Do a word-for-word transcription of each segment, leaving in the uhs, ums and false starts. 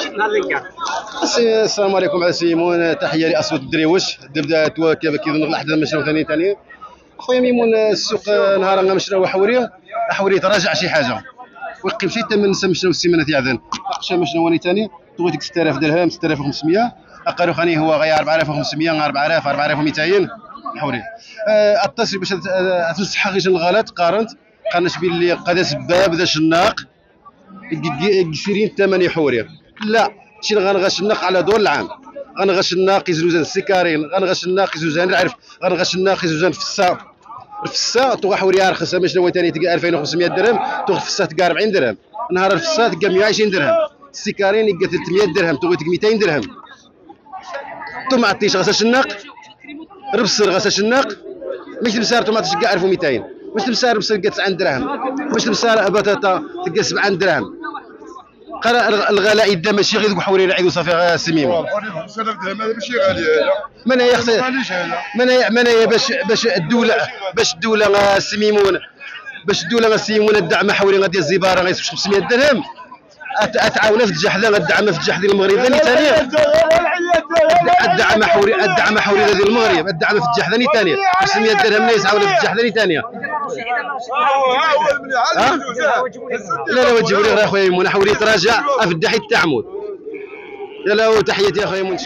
السلام عليكم على سيمون، تحيه لاسود الدريوش دبدا توا كيف كيظن الاحداث مشراو ثاني ثاني خويا ميمون. السوق نهار مشراو حوريه حوريه تراجع شي حاجه ويقيم شي ثمن مشراو السيمانه تاع ذن شي مشراو ثاني ثاني تو ديك ستة آلاف درهم ستة آلاف وخمسمية اقارو خاني هو غير أربعة آلاف وخمسمية أربعة آلاف أربعة آلاف ومئتين حوريه. اتصل باش تنصح غير الغلط قارنت قارنش باللي قاد سباب ذا شناق قصيرين الثمن حوريه لا شي غنغش الناق على دور العام غنغش الناق زوزان السكارين غنغش الناق زوزان العرف غنغش الناق زوزان فسا الفسا تو حوريه رخص باش نوا ثاني تلقى ألفين وخمسمية درهم تو الفسا تلقى أربعين درهم نهار الفسا تلقى مئة وعشرين درهم السكارين يلقى ثلاثمية درهم تو تلقى مئتين درهم تو ما عطيش غساش الناق ربصر غساش الناق مش تمسار تو ما عطيش كاع ألف ومئتين مش تمسار ربصر تلقى تسعة درهم مش تمسار بطاطا تلقى سبعة درهم قرا الغلاء يدا ماشي غير ذوك حوريه العيد وصافي سميمه خمسة آلاف درهم هذا ماشي غالي هذا من هي خصها من من هي باش باش الدوله باش الدوله سميمون باش الدوله سميمون الدعم حوريه غادي الزباره غيصرف خمسمية درهم اتعاون في الجحده الدعم في الجحد المغرب ثاني ثانيه الدعم حوري الدعم حوري هذه المغرب الدعم في الجحد ثاني ثانيه خمسمية درهم ليس عاون في الجحد ثاني ثانيه لا لا وجهوا لي اخويا يمون حوري تراجع في الدحي التعمد يا لا تحياتي اخويا يمون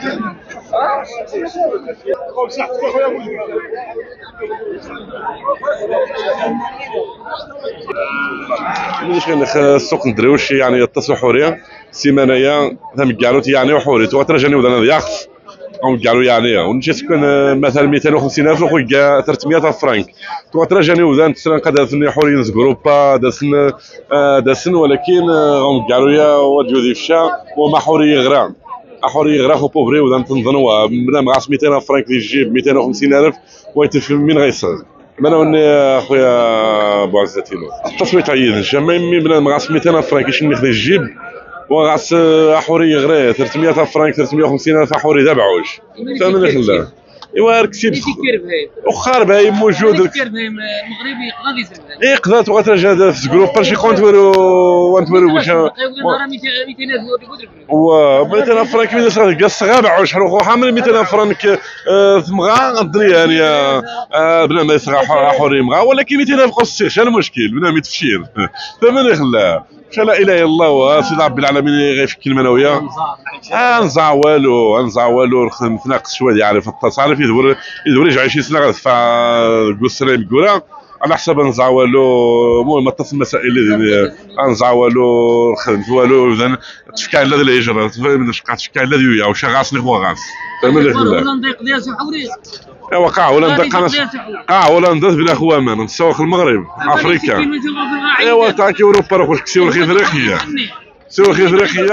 مش كان السوق ندريوش يعني يتصل حوريه سيمانيه ثم قالوا يعني حوريه وترجعني وذا ياخذ هم قالوا يعني ونجي سكن مثلا مئتين وخمسين ألف وخويا ثلاثمية فرنك تو ترجعني وذا نتسرن قد هذني حوريه جروبا داسن داسن ولكن هم قالوا يا وديو ذي الشا وما حوريه غرام حوريه غرا خو بوفري وذا تنظنوا بلا مغاس مئتين فرنك في الجيب مئتين وخمسين ألف ويتفهم من غيصل انا وني اخويا بوعزتينو التصويت عيد جمع مي بلا مغاس مئتين فرنك باش ناخذ الجيب وغاس حوريه غير ثلاثمية فرنك ثلاثمية وخمسين ألف حوريه تاع بعوج فهمني خلا ايوا ركسيب وخار باي موجود المغربي غادي يزرب اي قضات وغترجع في جروب باش يكون تورو وانت ورو واش مئتين و مئتين فرنك من تلقى الصغار بعوج شحال خو حامل مئتين فرنك ثمغا الدنيا يعني بلا ما يصغى حوري مغا ولكن مئتين ألف قصي شنو المشكل بلا ما تفشيل فمن خلا لا اله الا الله وسيدي رب العالمين غيفك المنويه انزع والو انزع والو نتناقص شويه يعني في التصاريف يدور يدور يرجع شي سنه غتدفع قسرين كورا على حسب انزع والو المهم تصل المسائل اللي انزع والو خدمت والو اذا تفكى على هذا الهجره فاهم شقات تفكى على ذويا واش غاس نخوا غاس فاهم لك ولا نضيق ديال حوريه ايوا قاع ولا ندق انا قاع ولا ندق بلا خوامان نسوق المغرب افريقيا ايوا تاكي اوروبا راه واش كسيو خي افريقيا سوق خي افريقيا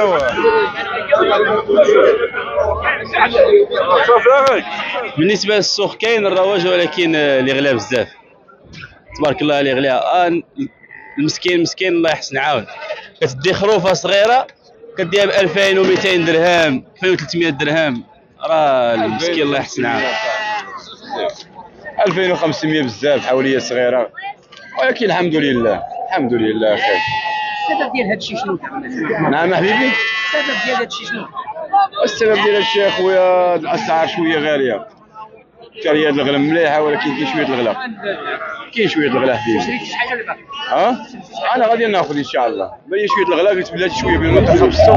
صافي. بالنسبه للسوق كاين الرواج ولكن اللي غلا بزاف تبارك الله اللي غلا آه المسكين مسكين الله يحسن عاون كتدي خروفه صغيره كديها ب ألفين ومئتين درهم ألفين وثلاثمية درهم راه المسكين الله يحسن عاون ألفين وخمسمية بزاف حوليه صغيره ولكن الحمد لله الحمد لله خير. السبب ديال هذا الشيء شنو؟ نعم حبيبي السبب ديال هذا الشيء شنو؟ السبب ديال هادشي اخويا الاسعار شويه غاليه شاريه الغلا مليحه ولكن كاين شويه الغلا كاين شويه الغلا حبيبي. شريتي شي حاجه ولا باقي؟ ها انا غادي ناخذ ان شاء الله بلي شويه الغلا قلت بلاتي شويه بين ندخل في السوق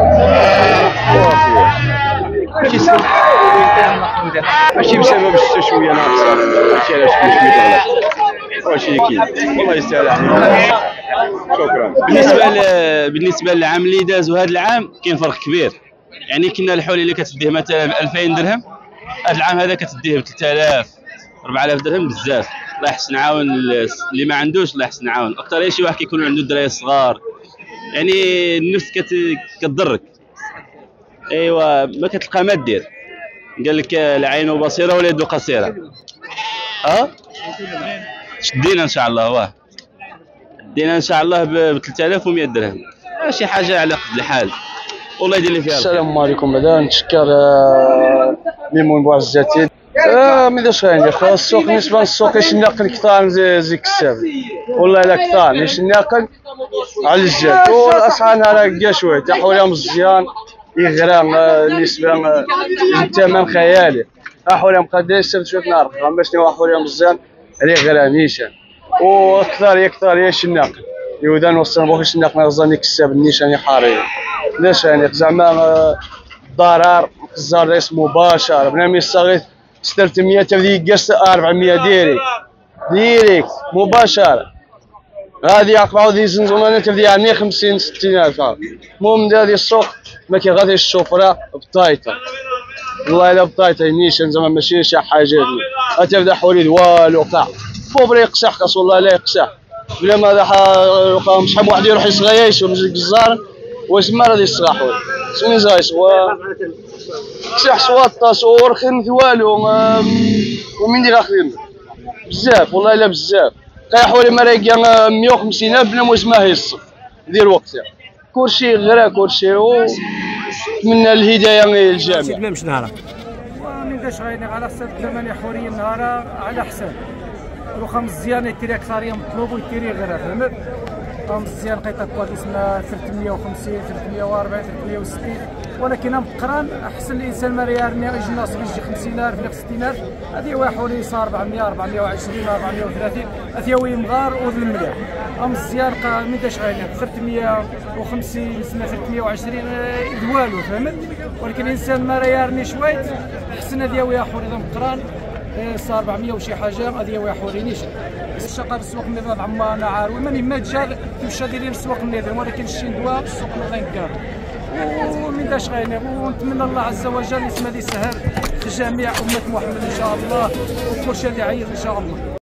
ماشي سبب ماشي بسبب الشتا شويه ناقصه هادشي علاش كاين شويه الغلا واش كاين والله يستاهل شكرا. بالنسبه ل... بالنسبه للعام اللي داز وهذا العام كاين فرق كبير يعني كنا الحول اللي كتديه مثلا ب ألفين درهم هذا العام هذا كتديه ب ثلاثة آلاف أربعة آلاف درهم بزاف الله يحسن عاون اللي ما عندوش الله يحسن عاون اكثر شي واحد كيكون عنده الدراري الصغار يعني النفس كت... كتضرك ايوا ما كتلقى ما دير قال لك العين بصيره واليد قصيره ها شدينا ان شاء الله واه دينا ان شاء الله ب ثلاثة آلاف ومئة درهم شي حاجه على قد الحال والله يدير لي فيها. السلام عليكم بعدا نتشكر ميمون بوعزاتي اه ما داش عندي خويا السوق بالنسبه للسوق اش ناقل كثار زي كساب والله الا كثار اش ناقل على الجاد والاسعار راه كاع شويه تاع حولها مزيان يغرى بالنسبه للثمن خيالي. احوالهم قداش سبت شويه نعرف باش نوا احوالهم مزيان عليه غير نيشان واكثر يكثر يا شناق يودا نوصل بوخ شناق نغزاني كساب النيشان حاري لاش يعني زعما ضرر الزار رئيس مباشر بنامي الصغير ثلاثمية تبدي يقاس أربعمية ديريكت ديريكت مباشر غادي يقطعوا ذي زنزونات تبدي يعني خمسين ستين الف. المهم هذه السوق ما كيغاديش الشوفره بطايطه والله الا بطايطه نيشان زعما ماشي شي حاجه غتبدا حوالي والو كاع فوبري يقسح قص والله لا يقسح بلا ما هذا شحال واحد يروح يصغيش ولا الجزار واش ما غادي يصغحوا شنو زايش و قسح سواط صور خدمت والو ومن دير اخرين بزاف والله الا بزاف كاين حوالي مراكا مية وخمسين الف بلا واش ما هيصف دير وقتها كلشي غير كلشي ونتمنى الهدايه للجميع. بلا مش نهار من داش غايني على حسب ثمانية حوريه نهار على حساب واخا مزيان يتيري اكثريه مطلوب ويتيري غير فهمت مزيان لقيت كواد اسمها ثلاثمية وخمسين ثلاثمية وأربعين ثلاثمية وستين ولكن مقران احسن الانسان ما يرمي يجي ناس يجي خمسين الف ولا ستين الف هذه واحد حوالي صار أربعمية أربعمية وعشرين أربعمية وثلاثين هذه هو مغار وذ المليح مزيان من داش غايني ثلاثمية وخمسين سنه ثلاثمية وعشرين والو فهمت ولكن الانسان ما يرمي شويه احسن هذه هو حوالي مقران صار أربعمية وشي حاجه هذه هو حوالي نيشان الشقه السوق النظام عمانا عارف ماني ما جا تمشى دايرين السوق النظام ولكن الشين دواء السوق غينكار ومن داش غايني ونتمنى الله عز وجل يسمى لي سهل في جميع امه محمد ان شاء الله وكل شيء اللي عيط ان شاء الله.